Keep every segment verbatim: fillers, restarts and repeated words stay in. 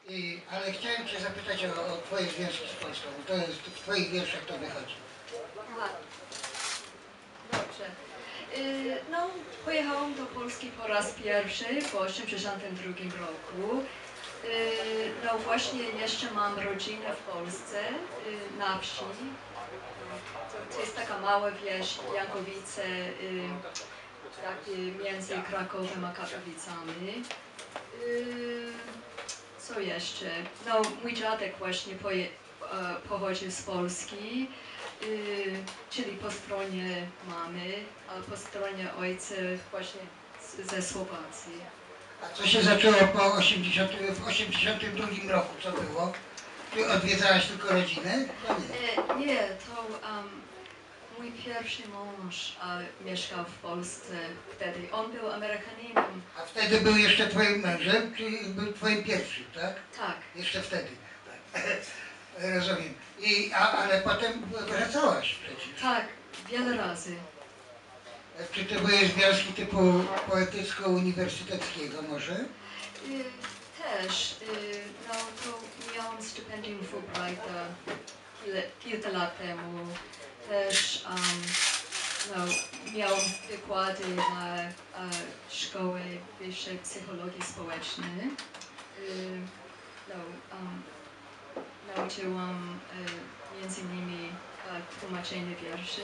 I, ale chciałem Cię zapytać o, o Twoje związki z Polską, bo to jest w Twoich wierszach to wychodzi. Aha. Dobrze. Y, no, pojechałam do Polski po raz pierwszy w osiemdziesiątym drugim roku. Y, no właśnie jeszcze mam rodzinę w Polsce, y, na wsi. To, to jest taka mała wieś, Jankowice, y, takie między Krakowem a Katowicami. Y, co jeszcze? No, mój dziadek właśnie poje, e, pochodził z Polski, y, czyli po stronie mamy, a po stronie ojca właśnie z, ze Słowacji. A co się zaczęło po osiemdziesiątym, w osiemdziesiątym drugim roku? Co było? Ty odwiedzałaś tylko rodzinę? No nie. E, nie, to um, mój pierwszy mąż a, mieszkał w Polsce wtedy. On był Amerykaninem. A wtedy był jeszcze Twoim mężem, czy był Twoim pierwszym, tak? Tak. Jeszcze wtedy. Tak. Rozumiem. I, a, ale potem wracałaś przecież. Tak, wiele razy. Czy to były związki typu poetycko-uniwersyteckiego może? Y, też, y, no to miałam stypendium Fulbrighta kilka, kilka lat temu. Też um, no, miałam wykłady na uh, szkołę wyższej psychologii społecznej. Y, no, um, nauczyłam y, między innymi uh, tłumaczenie wierszy.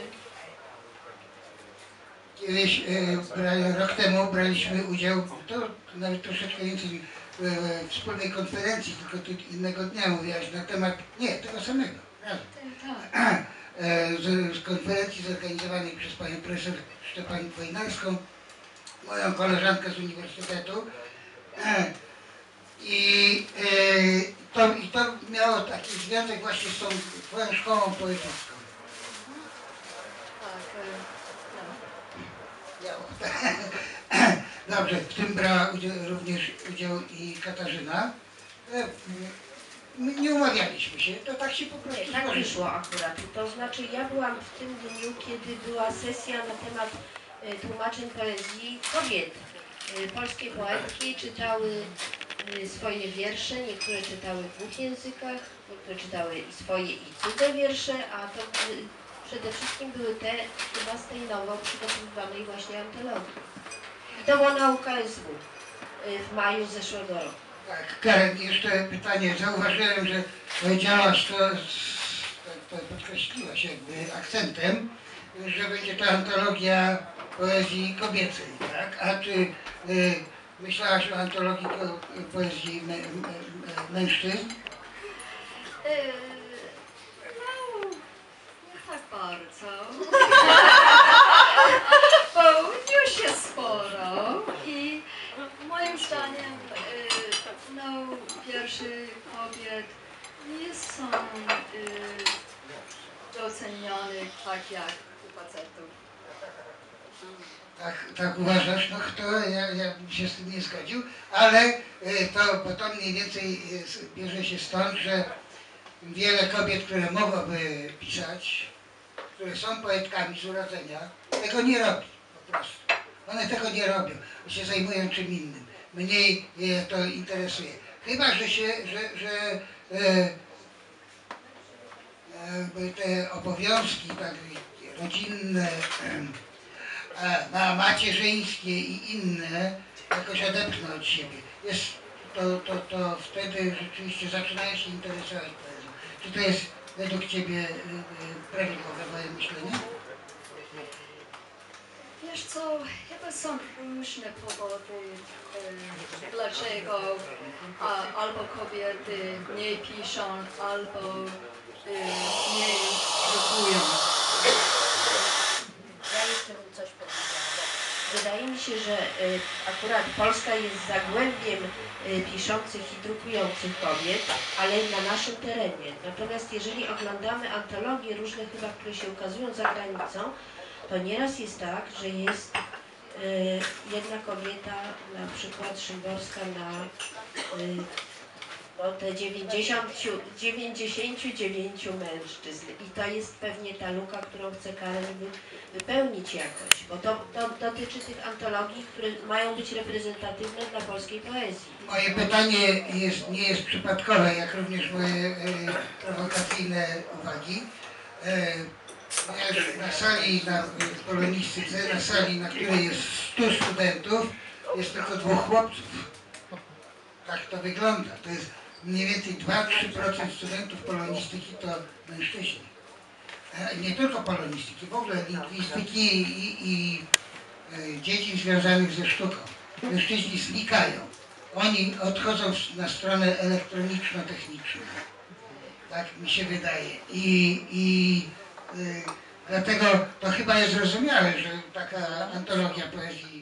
Kiedyś, e, rok temu braliśmy udział, to nawet troszeczkę więcej, w wspólnej konferencji, tylko innego dnia mówiłaś na temat, nie, tego samego, razem. Tak. Z, z konferencji zorganizowanej przez panią profesor Szczepanię Wojnarską, moją koleżankę z uniwersytetu. I, e, to, I to miało taki związek właśnie z tą twoją szkołą poetycką. Dobrze, w tym brała udział, również udział i Katarzyna. Nie umawialiśmy się, to tak się po prostu Nie, tak wyszło akurat. To znaczy ja byłam w tym dniu, kiedy była sesja na temat y, tłumaczeń poezji kobiet. Y, polskie poetki czytały y, swoje wiersze, niektóre czytały w dwóch językach, niektóre czytały i swoje i cudze wiersze, a to y, przede wszystkim były te chyba z tej nowo przygotowywanej właśnie antologii. I to była na U K S W y, w maju zeszłego roku. Tak, Karen, jeszcze pytanie. Zauważyłem, że powiedziałaś to, to podkreśliłaś jakby akcentem, że będzie to antologia poezji kobiecej, tak? A czy y, myślałaś o antologii po, poezji me, me, mężczyzn? Yy, no, nie tak bardzo. Bo już jest sporo i moim zdaniem yy, no, wiersze kobiet nie są yy, doceniane tak jak u facetów. Tak, tak uważasz? No to ja, ja bym się z tym nie zgodził, ale y, to, bo to mniej więcej y, bierze się stąd, że wiele kobiet, które mogłyby pisać, które są poetkami z urodzenia, tego nie robi po prostu. One tego nie robią, bo się zajmują czym innym. Mniej je to interesuje. Chyba, że się, że, że e, e, te obowiązki tak, rodzinne, e, macierzyńskie i inne jakoś odepchną od siebie. Jest, to, to, to wtedy rzeczywiście zaczynają się interesować poezją. Czy to jest według Ciebie e, prawidłowe moje myślenie? Wiesz co, chyba są różne powody, e, dlaczego a, albo kobiety nie piszą, albo e, nie drukują. Ja jeszcze bym coś powiedziała. Wydaje mi się, że y, akurat Polska jest zagłębiem y, piszących i drukujących kobiet, ale na naszym terenie. Natomiast jeżeli oglądamy antologie różne chyba, które się ukazują za granicą, to nieraz jest tak, że jest y, jedna kobieta, na przykład Szymborska na, y, no o te dziewięćdziesiąt, dziewięćdziesiąt dziewięć mężczyzn. I to jest pewnie ta luka, którą chce Karel wy, wypełnić jakoś, bo to, to dotyczy tych antologii, które mają być reprezentatywne dla polskiej poezji. Moje pytanie jest, nie jest przypadkowe, jak również moje e, prowokacyjne uwagi. E, na sali na w polonistyce, na sali, na której jest stu studentów, jest tylko dwóch chłopców. Tak to wygląda. To jest mniej więcej dwa do trzech procent studentów polonistyki to mężczyźni. E, nie tylko polonistyki, w ogóle lingwistyki i, i e, dziedzin związanych ze sztuką. Mężczyźni znikają. Oni odchodzą na stronę elektroniczno-techniczną. Tak mi się wydaje. I, i y, dlatego to chyba jest zrozumiałe, że taka antologia poezji